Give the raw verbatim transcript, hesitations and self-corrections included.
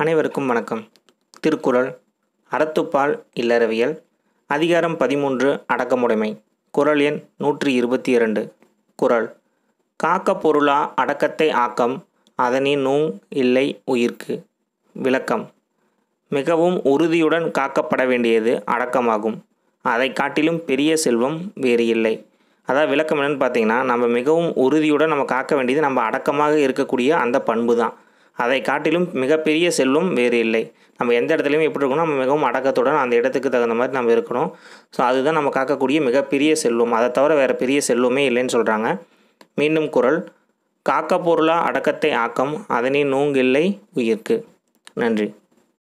அனைவருக்கும் வணக்கம். திருக்குறள் அறத்துப்பால் இல்லறவியல் அதிகாரம் பதிமூன்று அடக்கமுடைமை. குறள் எண் நூற்றி இருபத்தி இரண்டு. குறள்: காக்க பொருளா அடக்கத்தை ஆக்கம் அதனின் நூங் இல்லை உயிர்க்கு. விளக்கம்: மிகவும் உறுதியுடன் காக்கப்பட வேண்டியது அடக்கமாகும். அதை காட்டிலும் பெரிய செல்வம் வேறு இல்லை. அதாவது விளக்கம் என்னென்னு பார்த்தீங்கன்னா, நம்ம மிகவும் உறுதியுடன் நம்ம காக்க வேண்டியது நம்ம அடக்கமாக இருக்கக்கூடிய அந்த பண்பு தான். அதை காட்டிலும் மிகப்பெரிய செல்வம் வேறு இல்லை. நம்ம எந்த இடத்துலையுமே எப்படி இருக்கணும், நம்ம மிகவும் அடக்கத்துடன் அந்த இடத்துக்கு தகுந்த மாதிரி நம்ம இருக்கணும். ஸோ அதுதான் நம்ம காக்கக்கூடிய மிகப்பெரிய செல்வம். அதை தவிர வேறு பெரிய செல்வமே இல்லைன்னு சொல்கிறாங்க. மீண்டும் குறள்: காக்க பொருளா அடக்கத்தை ஆக்கம் அதனின் நூங்கில்லை உயிர்க்கு. நன்றி.